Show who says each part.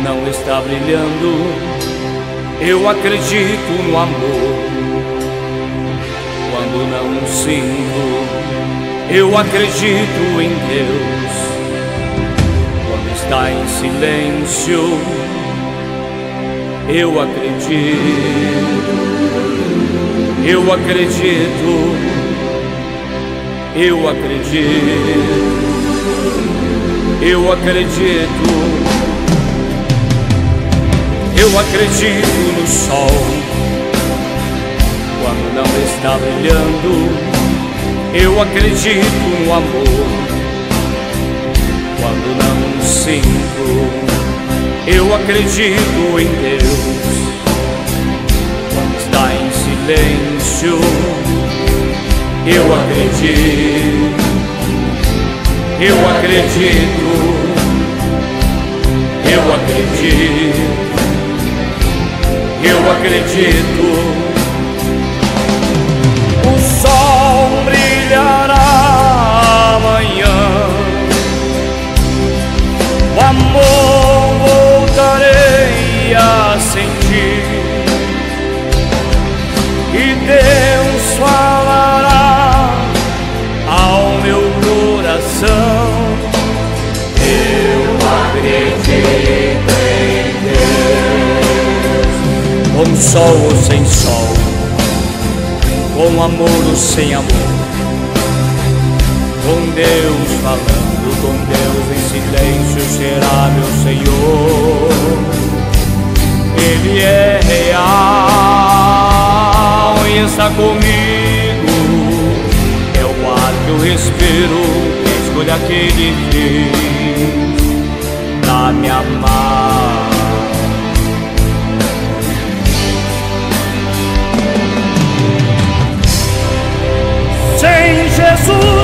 Speaker 1: não está brilhando, eu acredito no amor. Quando não sinto, eu acredito em Deus. Quando está em silêncio, eu acredito. Eu acredito. Eu acredito. Eu acredito. Eu acredito no sol. Quando não está brilhando, eu acredito no amor. Quando não sinto, eu acredito em Deus. Quando está em silêncio, eu acredito. Eu acredito. Eu acredito. Eu acredito. O sol brilhará amanhã, o amor voltarei a sentir, e Deus falará ao meu coração. Eu acredito em Deus. Com sol ou sem sol, com amor ou sem amor, com Deus falando, com Deus em silêncio será meu Senhor. Ele é real e está comigo. É o ar que eu respiro, a escolha que Ele fez pra me amar. Sem Jesus